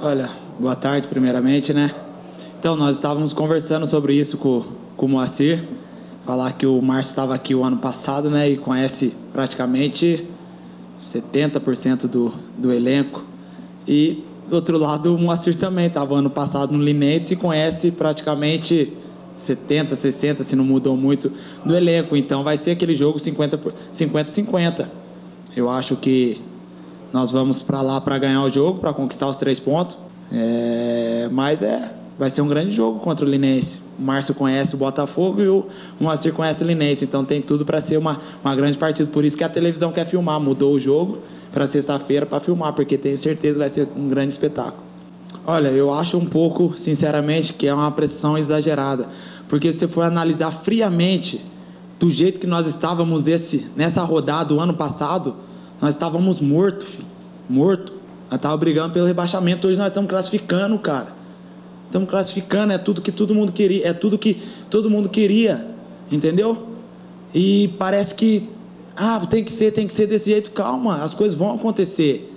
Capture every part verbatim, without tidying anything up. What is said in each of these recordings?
Olha, boa tarde primeiramente, né? Então, nós estávamos conversando sobre isso com, com o Moacir, falar que o Márcio estava aqui o ano passado, né? E conhece praticamente setenta por cento do, do elenco. E, do outro lado, o Moacir também estava ano passado no Linense e conhece praticamente setenta, sessenta, se não mudou muito, do elenco. Então, vai ser aquele jogo cinquenta cinquenta. Eu acho que nós vamos para lá para ganhar o jogo, para conquistar os três pontos. É, mas é, vai ser um grande jogo contra o Linense. O Márcio conhece o Botafogo e o Moacir conhece o Linense. Então tem tudo para ser uma, uma grande partida. Por isso que a televisão quer filmar. Mudou o jogo para sexta-feira para filmar, porque tenho certeza que vai ser um grande espetáculo. Olha, eu acho um pouco, sinceramente, que é uma pressão exagerada. Porque se você for analisar friamente, do jeito que nós estávamos esse, nessa rodada do ano passado, nós estávamos mortos, filho. Morto. Nós estávamos brigando pelo rebaixamento. Hoje nós estamos classificando, cara. Estamos classificando. É tudo que todo mundo queria. É tudo que todo mundo queria. Entendeu? E parece que... Ah, tem que ser, tem que ser desse jeito. Calma, as coisas vão acontecer.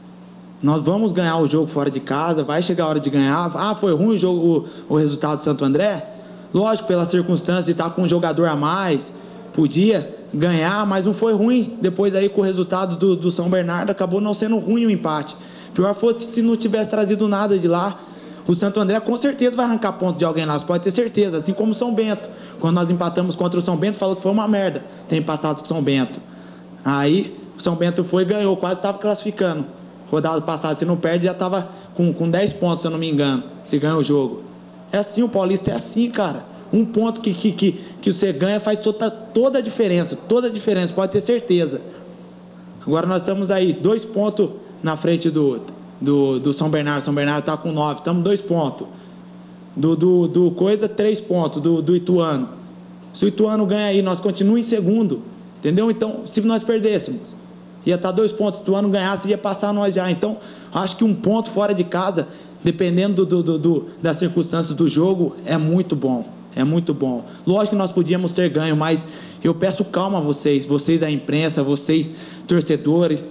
Nós vamos ganhar o jogo fora de casa. Vai chegar a hora de ganhar. Ah, foi ruim o, jogo, o, o resultado do Santo André? Lógico, pela circunstância de estar com um jogador a mais. Podia ganhar, mas não foi ruim. Depois aí com o resultado do, do São Bernardo acabou não sendo ruim o empate. Pior fosse se não tivesse trazido nada de lá. O Santo André com certeza vai arrancar ponto de alguém lá, você pode ter certeza, assim como o São Bento. Quando nós empatamos contra o São Bento, falou que foi uma merda ter empatado com o São Bento. Aí o São Bento foi e ganhou, quase estava classificando. Rodada passada, se não perde, já estava com, com dez pontos, se eu não me engano, se ganha o jogo. É assim, o Paulista é assim, cara. Um ponto que, que, que, que você ganha faz toda, toda a diferença, toda a diferença, pode ter certeza. Agora nós estamos aí, dois pontos na frente do, do, do São Bernardo. São Bernardo está com nove, estamos dois pontos. Do, do, do Coisa, três pontos, do, do Ituano. Se o Ituano ganha aí, nós continuamos em segundo, entendeu? Então, se nós perdêssemos, ia estar dois pontos, o Ituano ganhasse, ia passar nós já. Então, acho que um ponto fora de casa, dependendo do, do, do, das circunstâncias do jogo, é muito bom. É muito bom. Lógico que nós podíamos ter ganho, mas eu peço calma a vocês, vocês da imprensa, vocês torcedores,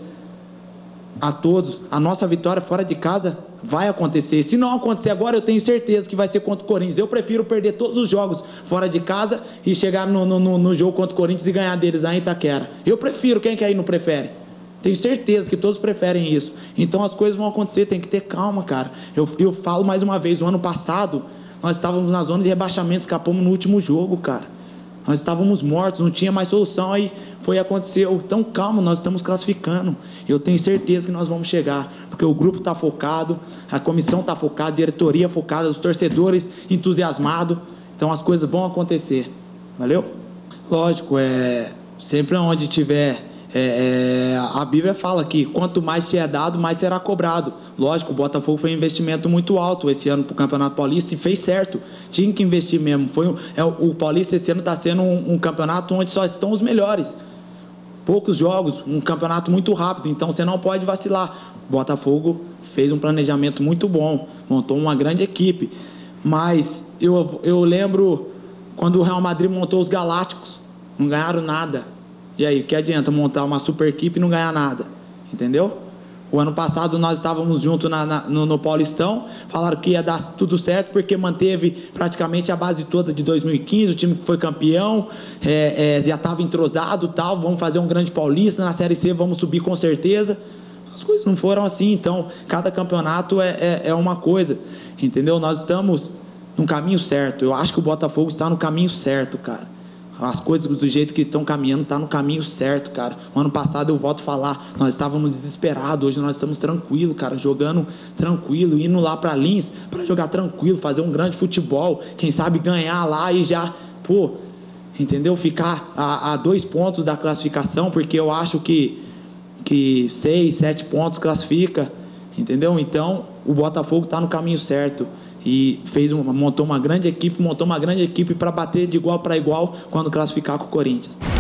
a todos. A nossa vitória fora de casa vai acontecer. Se não acontecer agora, eu tenho certeza que vai ser contra o Corinthians. Eu prefiro perder todos os jogos fora de casa e chegar no, no, no jogo contra o Corinthians e ganhar deles aí em Itaquera. Eu prefiro. Quem que aí não prefere? Tenho certeza que todos preferem isso. Então as coisas vão acontecer, tem que ter calma, cara. Eu, eu falo mais uma vez, o ano passado nós estávamos na zona de rebaixamento, escapamos no último jogo, cara. Nós estávamos mortos, não tinha mais solução, aí foi aconteceu. Então calma, nós estamos classificando. Eu tenho certeza que nós vamos chegar, porque o grupo está focado, a comissão está focada, a diretoria focada, os torcedores entusiasmados. Então as coisas vão acontecer. Valeu? Lógico, é sempre onde tiver... É, é, a Bíblia fala que quanto mais te é dado, mais será cobrado. Lógico, o Botafogo foi um investimento muito alto esse ano para o Campeonato Paulista e fez certo, tinha que investir mesmo. Foi um, é, o Paulista esse ano está sendo um, um campeonato onde só estão os melhores, poucos jogos, um campeonato muito rápido, então você não pode vacilar. O Botafogo fez um planejamento muito bom, montou uma grande equipe, mas eu, eu lembro quando o Real Madrid montou os Galácticos, não ganharam nada. E aí, o que adianta montar uma super equipe e não ganhar nada? Entendeu? O ano passado nós estávamos juntos na, na, no, no Paulistão, falaram que ia dar tudo certo porque manteve praticamente a base toda de dois mil e quinze, o time que foi campeão, é, é, já estava entrosado, tal, vamos fazer um grande Paulista, na Série C vamos subir com certeza. As coisas não foram assim, então cada campeonato é, é, é uma coisa, entendeu? Nós estamos no caminho certo, eu acho que o Botafogo está no caminho certo, cara. As coisas do jeito que estão caminhando, está no caminho certo, cara. O ano passado eu volto a falar, nós estávamos desesperados, hoje nós estamos tranquilos, cara, jogando tranquilo, indo lá para Lins, para jogar tranquilo, fazer um grande futebol, quem sabe ganhar lá e já, pô, entendeu? Ficar a, a dois pontos da classificação, porque eu acho que, que seis, sete pontos classifica, entendeu? Então, o Botafogo está no caminho certo. E fez uma, montou uma grande equipe, montou uma grande equipe para bater de igual para igual quando classificar com o Corinthians.